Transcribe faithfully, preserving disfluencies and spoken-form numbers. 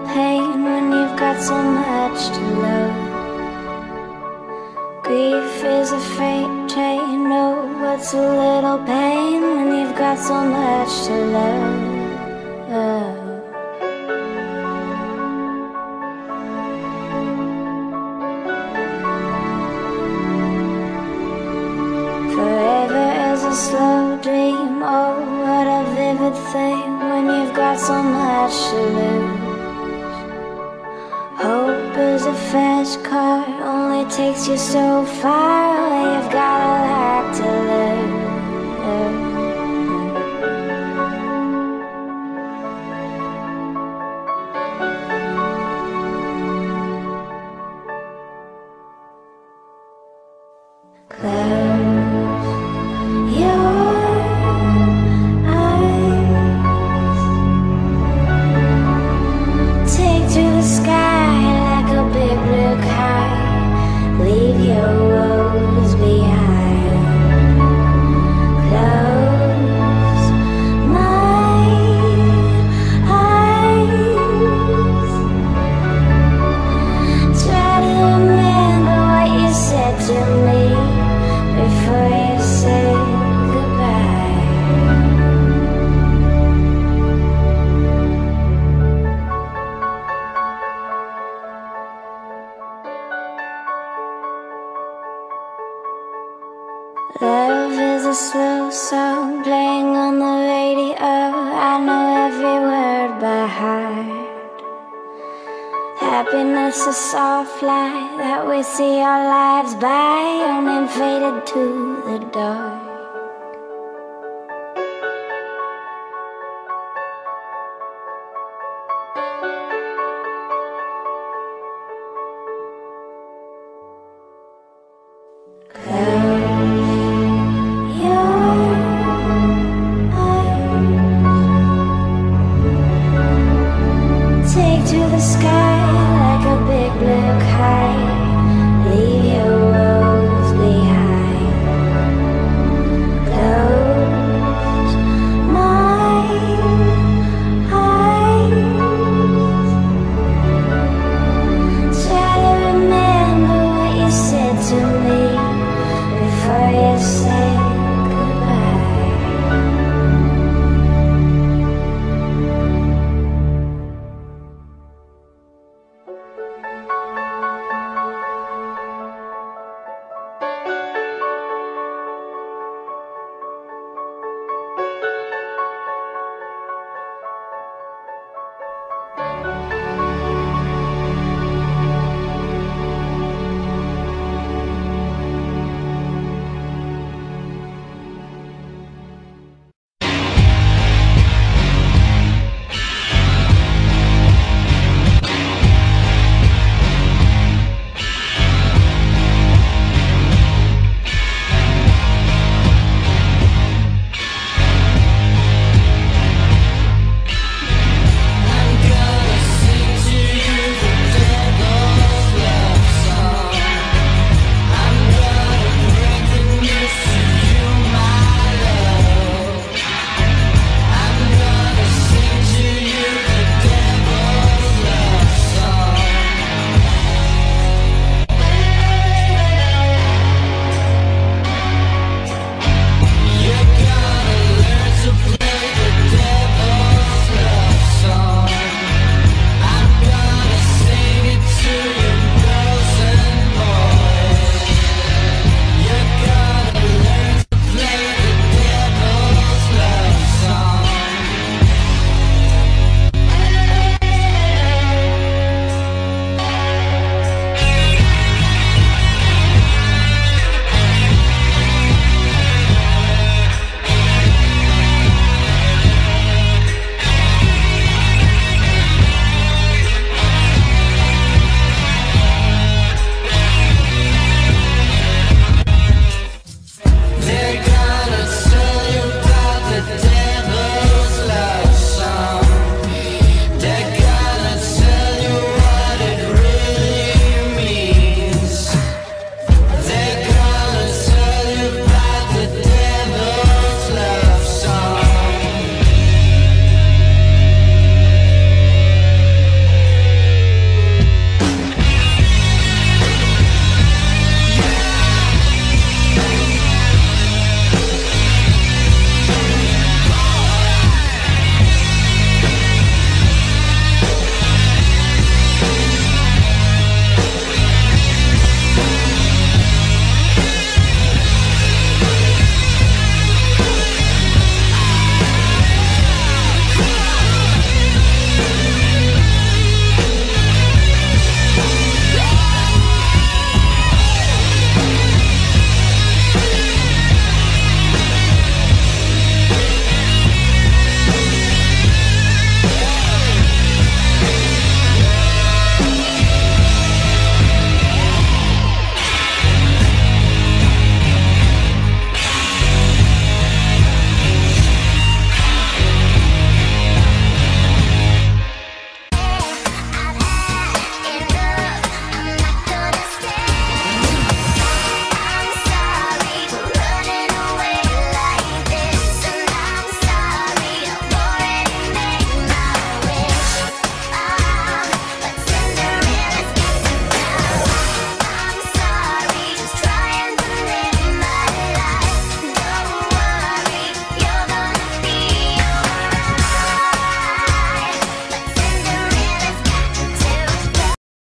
pain when you've got so much to love. Grief is a freight train. Oh, what's a little pain when you've got so much to love? Oh. Forever is a slow dream. Oh, what a vivid thing when you've got so much to lose. Hope is a fast car, only takes you so far when you've got a lot to lose. Close your eyes, take to the sky like a big blue kite. Leave your woes behind. Close my eyes, try to remember what you said to me before you say goodbye. Love is a slow song playing on the radio. I know every word by heart. Happiness is a soft light that we see our lives by, and then faded to the dark. Close your eyes, take to the sky